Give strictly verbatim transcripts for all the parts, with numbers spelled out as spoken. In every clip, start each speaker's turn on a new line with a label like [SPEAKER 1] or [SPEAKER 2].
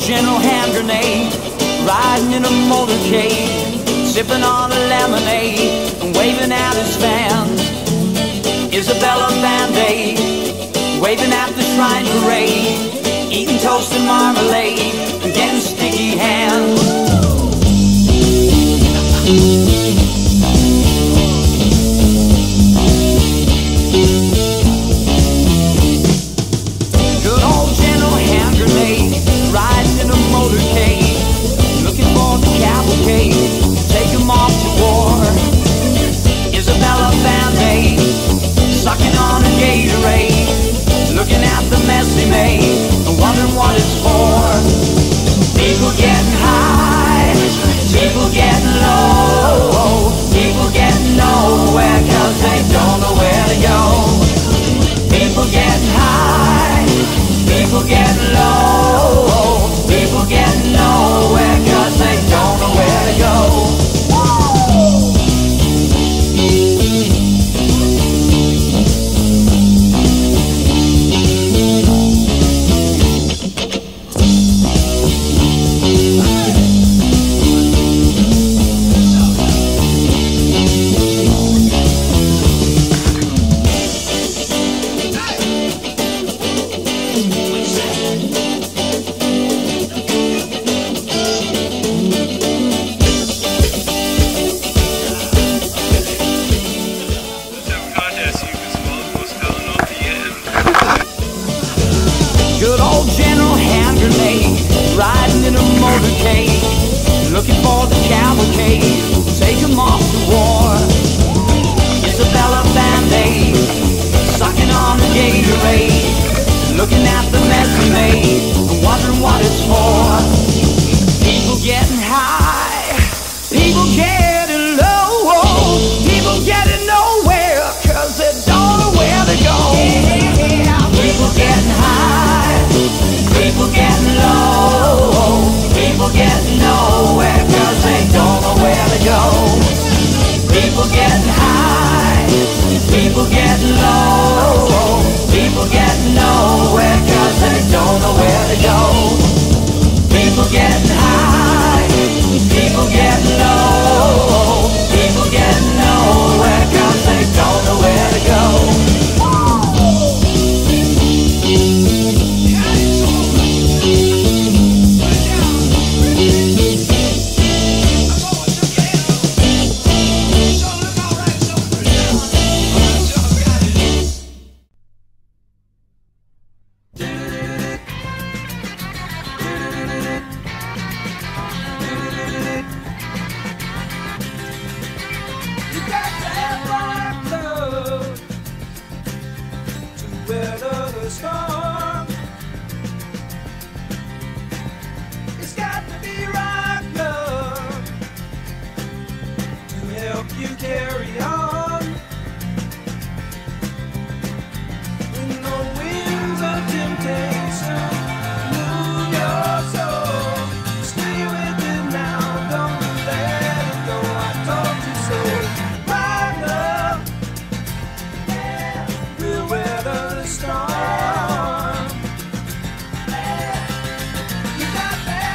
[SPEAKER 1] gentle hand grenade, riding in a motorcade, sipping on a lemonade and waving at his fans. Isabella Band-Aid, waving at the Shrine Parade, eating toast and marmalade and getting sticky hands. Good old gentle hand grenade, riding in a motorcade, looking for the cavalcade, take him off to war. Isabella Band-Aid, sucking on a Gatorade, looking at the mess he made and wondering what it's for. People getting high, people getting low, people getting nowhere cause they don't know where to go. People getting high, people getting low, people getting nowhere cause they don't know where to go. Good old general hand grenade, riding in a motorcade, looking for the cavalcade, take him off to war. Isabella Band-Aid, sucking on a Gatorade, looking at the mess he made and wondering what it's for. People getting high, people getting low, people getting nowhere cause they don't know where to go. People getting high, people getting low, people getting nowhere cause they don't know where to go. People getting high, people getting low, people getting nowhere cause they don't know where to go. People getting high, people getting low, people getting nowhere cause they don't know where to go.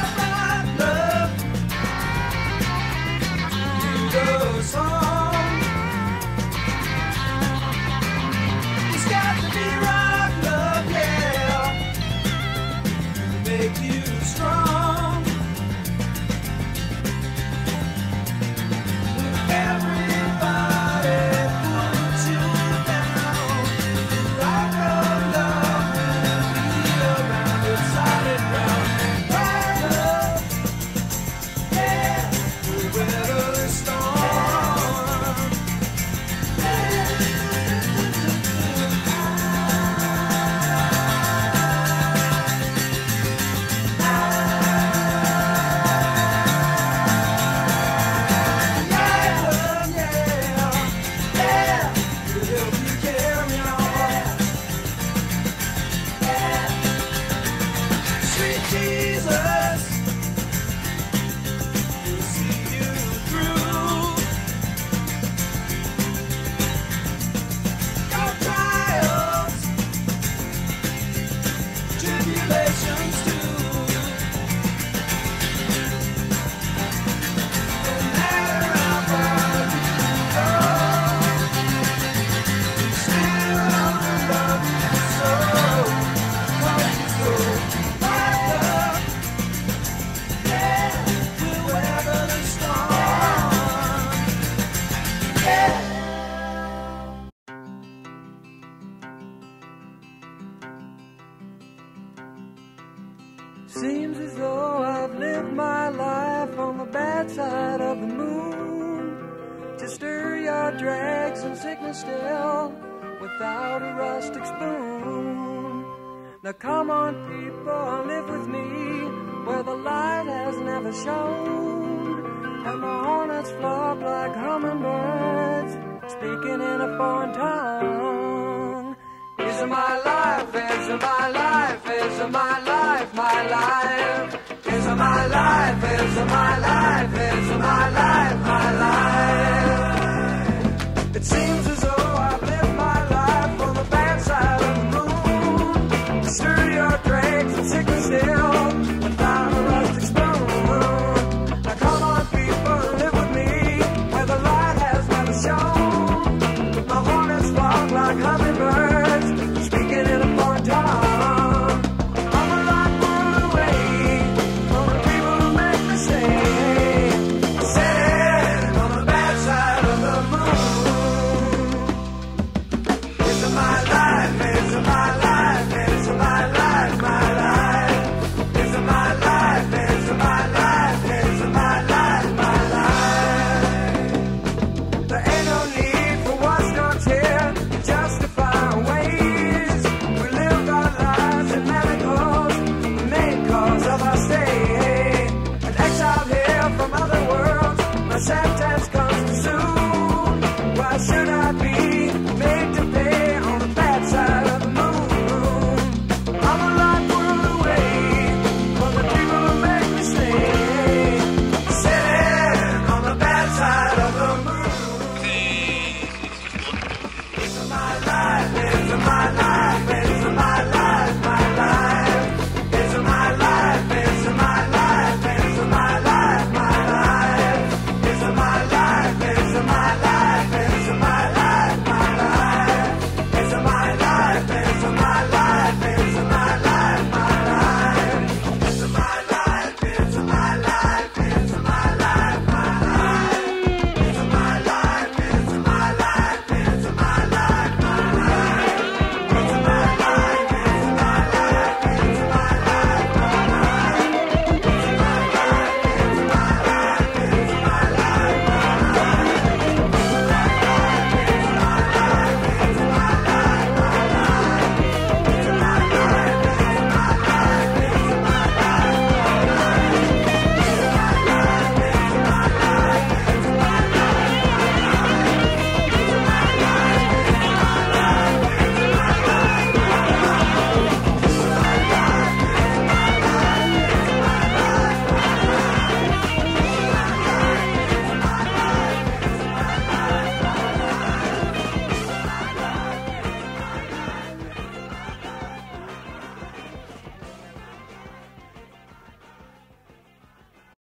[SPEAKER 2] Song seems as though I've lived my life on the bad side of the moon, to stir your dregs and sickness still without a rustic spoon. Now come on people, live with me where the light has never shone, and the hornets flock like hummingbirds, speaking in a foreign tongue. Is my life, is my life, is my life, my life. Is my life, is my life, is my life, my life. It seems